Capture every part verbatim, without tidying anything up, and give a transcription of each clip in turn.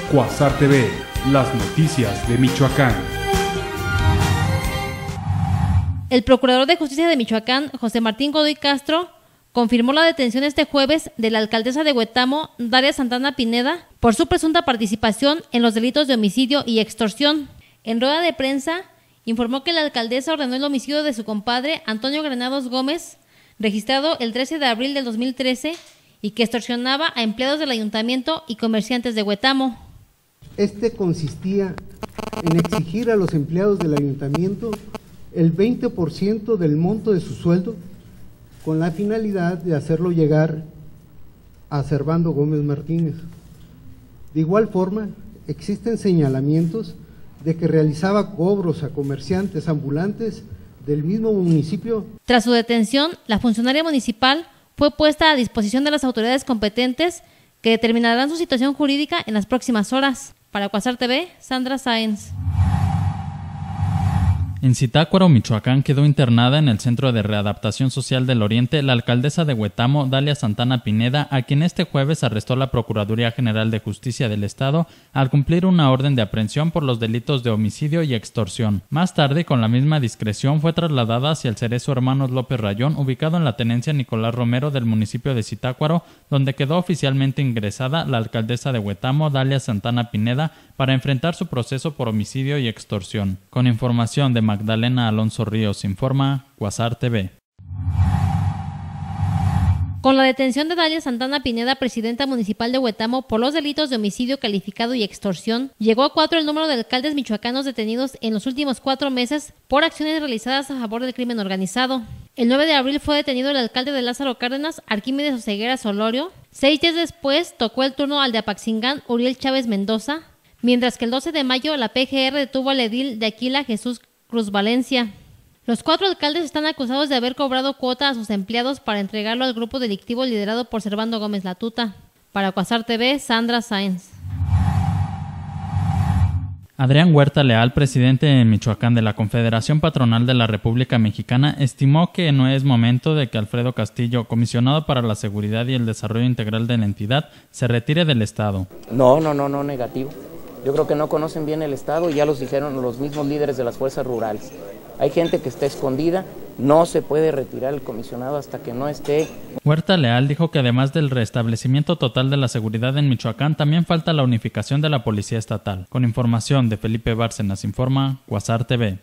Cuasar T V, las noticias de Michoacán. El procurador de justicia de Michoacán, José Martín Godoy Castro, confirmó la detención este jueves de la alcaldesa de Huetamo, Dalia Santana Pineda, por su presunta participación en los delitos de homicidio y extorsión. En rueda de prensa, informó que la alcaldesa ordenó el homicidio de su compadre Antonio Granados Gómez, registrado el trece de abril del dos mil trece, y que extorsionaba a empleados del ayuntamiento y comerciantes de Huetamo. Este consistía en exigir a los empleados del ayuntamiento el veinte por ciento del monto de su sueldo, con la finalidad de hacerlo llegar a Servando Gómez Martínez. De igual forma, existen señalamientos de que realizaba cobros a comerciantes ambulantes del mismo municipio. Tras su detención, la funcionaria municipal fue puesta a disposición de las autoridades competentes que determinarán su situación jurídica en las próximas horas. Para Cuasar T V, Sandra Sáenz. En Zitácuaro, Michoacán, quedó internada en el Centro de Readaptación Social del Oriente la alcaldesa de Huetamo, Dalia Santana Pineda, a quien este jueves arrestó la Procuraduría General de Justicia del Estado al cumplir una orden de aprehensión por los delitos de homicidio y extorsión. Más tarde, con la misma discreción, fue trasladada hacia el Cerezo Hermanos López Rayón, ubicado en la tenencia Nicolás Romero del municipio de Zitácuaro, donde quedó oficialmente ingresada la alcaldesa de Huetamo, Dalia Santana Pineda, para enfrentar su proceso por homicidio y extorsión. Con información de Magdalena Alonso Ríos, informa Cuasar T V. Con la detención de Dalia Santana Pineda, presidenta municipal de Huetamo, por los delitos de homicidio calificado y extorsión, llegó a cuatro el número de alcaldes michoacanos detenidos en los últimos cuatro meses por acciones realizadas a favor del crimen organizado. El nueve de abril fue detenido el alcalde de Lázaro Cárdenas, Arquímedes Oseguera Solorio. Seis días después tocó el turno al de Apaxingán, Uriel Chávez Mendoza, mientras que el doce de mayo la P G R detuvo al edil de Aquila, Jesús Cruz Valencia. Los cuatro alcaldes están acusados de haber cobrado cuota a sus empleados para entregarlo al grupo delictivo liderado por Servando Gómez Latuta. Para Cuasar T V, Sandra Sáenz. Adrián Huerta Leal, presidente de Michoacán de la Confederación Patronal de la República Mexicana, estimó que no es momento de que Alfredo Castillo, comisionado para la seguridad y el desarrollo integral de la entidad, se retire del Estado. No, no, no, no, negativo. Yo creo que no conocen bien el Estado y ya los dijeron los mismos líderes de las fuerzas rurales. Hay gente que está escondida, no se puede retirar el comisionado hasta que no esté. Huerta Leal dijo que además del restablecimiento total de la seguridad en Michoacán, también falta la unificación de la policía estatal. Con información de Felipe Bárcenas, informa Cuasar T V.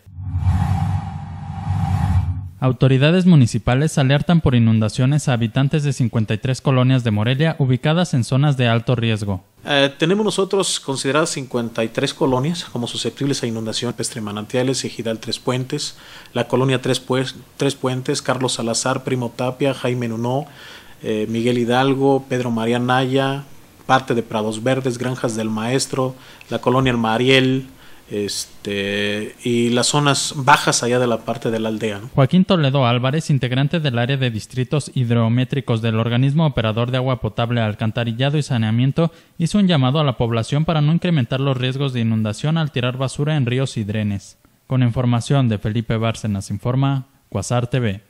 Autoridades municipales alertan por inundaciones a habitantes de cincuenta y tres colonias de Morelia ubicadas en zonas de alto riesgo. Eh, tenemos nosotros consideradas cincuenta y tres colonias como susceptibles a inundación: Pestre Manantiales, Ejidal Tres Puentes, la colonia Tres, pues, Tres Puentes, Carlos Salazar, Primo Tapia, Jaime Nuno, eh, Miguel Hidalgo, Pedro María Naya, parte de Prados Verdes, Granjas del Maestro, la colonia El Mariel, Este, y las zonas bajas allá de la parte de la aldea, ¿no? Joaquín Toledo Álvarez, integrante del área de distritos hidrométricos del organismo operador de agua potable, alcantarillado y saneamiento, hizo un llamado a la población para no incrementar los riesgos de inundación al tirar basura en ríos y drenes. Con información de Felipe Bárcenas, informa Cuasar T V.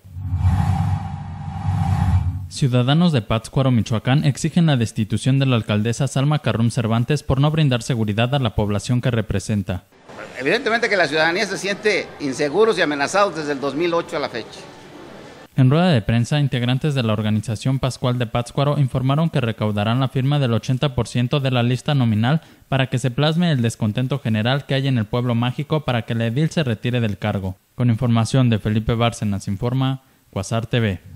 Ciudadanos de Pátzcuaro, Michoacán, exigen la destitución de la alcaldesa Salma Carrum Cervantes por no brindar seguridad a la población que representa. Evidentemente que la ciudadanía se siente inseguros y amenazados desde el dos mil ocho a la fecha. En rueda de prensa, integrantes de la organización Pascual de Pátzcuaro informaron que recaudarán la firma del ochenta por ciento de la lista nominal para que se plasme el descontento general que hay en el pueblo mágico para que el edil se retire del cargo. Con información de Felipe Bárcenas, informa Cuasar T V.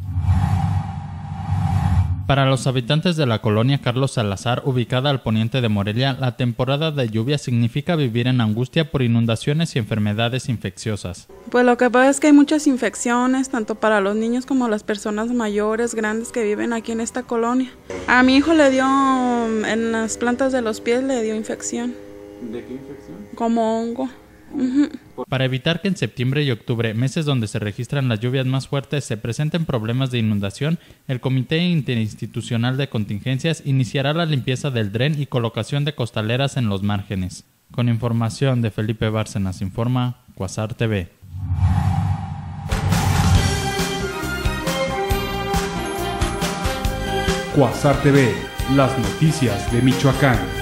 Para los habitantes de la colonia Carlos Salazar, ubicada al poniente de Morelia, la temporada de lluvia significa vivir en angustia por inundaciones y enfermedades infecciosas. Pues lo que pasa es que hay muchas infecciones, tanto para los niños como las personas mayores, grandes que viven aquí en esta colonia. A mi hijo le dio, en las plantas de los pies le dio infección. ¿De qué infección? Como hongo. Uh-huh. Para evitar que en septiembre y octubre, meses donde se registran las lluvias más fuertes, se presenten problemas de inundación, el Comité Interinstitucional de Contingencias iniciará la limpieza del dren y colocación de costaleras en los márgenes. Con información de Felipe Bárcenas, informa Cuasar T V. Cuasar T V, las noticias de Michoacán.